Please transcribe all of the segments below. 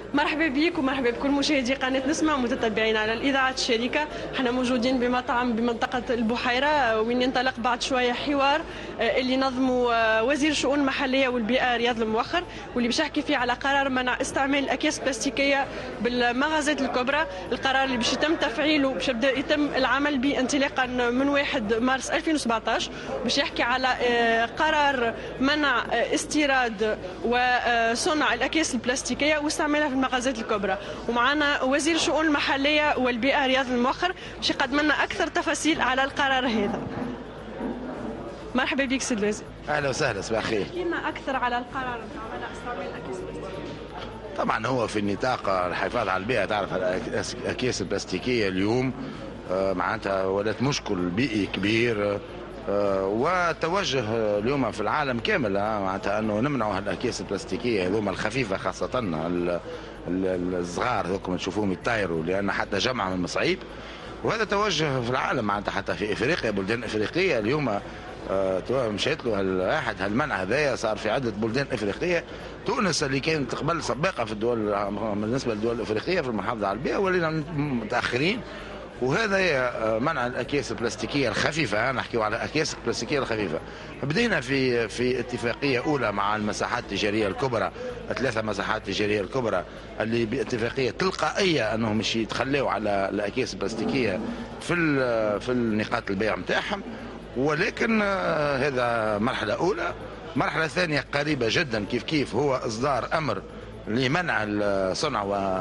مرحبا بك ومرحبا بكل مشاهدي قناة نسمة ومتتبعين على الإذاعة الشركة. احنا موجودين بمطعم بمنطقة البحيرة وين ينطلق بعد شوية حوار اللي نظمه وزير الشؤون المحلية والبيئة رياض الموخر، واللي باش يحكي فيه على قرار منع استعمال الأكياس البلاستيكية بالمغازات الكبرى. القرار اللي باش يتم تفعيله باش يتم العمل به انطلاقا من 1 مارس 2017. باش يحكي على قرار منع استيراد وصنع الأكياس البلاستيكية واستعمالها في المغازات الكبرى. ومعنا وزير الشؤون المحلية والبيئة رياض الموخر باش يقدم لنا أكثر تفاصيل على القرار هذا. مرحبا بك سيد الوزير. اهلا وسهلا، صباح الخير. احكي لنا أكثر على القرار نتاع منع استعمال الأكياس البلاستيكية. طبعا هو في نطاق الحفاظ على البيئة. تعرف الأكياس البلاستيكية اليوم معناتها ولات مشكل بيئي كبير، وتوجه اليوم في العالم كامل معناتها انه نمنعوا الأكياس البلاستيكية هذوما الخفيفة، خاصة الصغار هذوكم تشوفوهم يطايروا لأن حتى جمع من المصعيب. وهذا توجه في العالم معناتها حتى في افريقيا، بلدان افريقيه اليوم مشيت له الواحد هالمنع هذايا صار في عده بلدان افريقيه. تونس اللي كانت قبل سباقه في الدول بالنسبه للدول الافريقيه في المحافظه على البيئه ولينا متاخرين. وهذا منع الاكياس البلاستيكيه الخفيفه، نحكيو على الاكياس البلاستيكيه الخفيفه. بدينا في اتفاقيه اولى مع المساحات التجاريه الكبرى، 3 مساحات تجاريه الكبرى اللي باتفاقيه تلقائيه انهم مش يتخلوا على الاكياس البلاستيكيه في النقاط البيع نتاعهم. ولكن هذا مرحله اولى. مرحله ثانيه قريبه جدا كيف هو اصدار امر لمنع صنع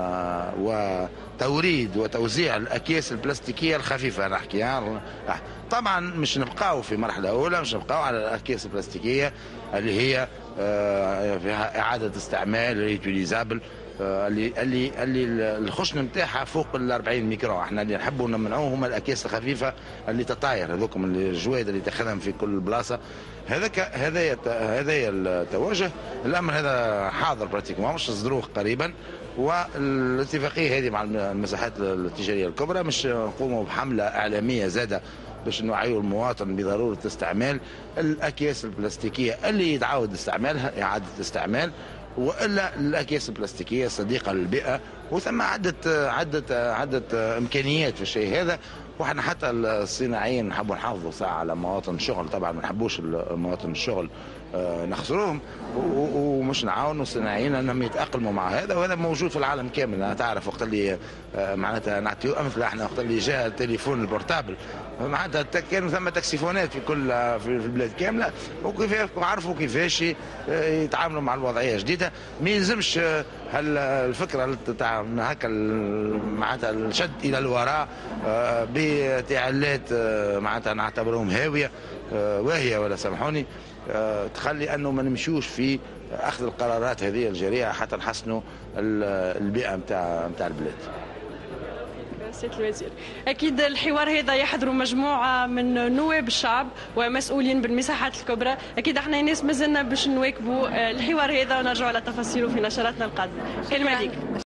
وتوريد وتوزيع الاكياس البلاستيكيه الخفيفه. نحكي طبعا مش نبقاو في مرحله اولى، مش نبقاو على الاكياس البلاستيكيه اللي هي فيها اعاده استعمال ريتيليزابل، اللي الخشن نتاعها فوق ال 40 ميكرون. احنا اللي نحبوا نمنعوه هما الاكياس الخفيفه اللي تطاير، هذوكم الجواد اللي تاخذهم في كل بلاصه. هذا التوجه. الامر هذا حاضر براتيكومون مش صدروه قريبا. والاتفاقيه هذه مع المساحات التجاريه الكبرى مش نقوموا بحمله اعلاميه زاده باش نوعيوا المواطن بضروره استعمال الاكياس البلاستيكيه اللي يتعاود استعمالها اعاده استعمال، والا الاكياس البلاستيكيه صديقه للبيئه. وثم عده امكانيات في الشيء هذا. واحنا حتى الصناعيين نحبوا نحافظوا ساعه على مواطن الشغل، طبعا ما نحبوش مواطن الشغل نخسروهم، ومش نعاونوا الصناعيين انهم يتاقلموا مع هذا. وهذا موجود في العالم كامل. تعرف وقت اللي معناتها نعطيو امثله، احنا وقت اللي جاء التليفون البورتابل معناتها كانوا ثم تاكسيفونات في البلاد كامله، وكيف عرفوا كيفاش يتعاملوا مع الوضعيه الجديده. ما يلزمش الفكره تاع هكا معناتها الشد الى الوراء بتعلات معناتها نعتبرهم هاويه واهيه ولا سامحوني، تخلي انه ما نمشيوش في اخذ القرارات هذه الجريئه حتى نحسنوا البيئه نتاع البلاد. سيد الوزير، أكيد الحوار هذا يحضر مجموعة من نواب الشعب ومسؤولين بالمساحات الكبرى. أكيد احنا ناس مازلنا باش نواكبوا الحوار هذا ونرجعوا على تفاصيله في نشراتنا القادمة. كلمة ليك.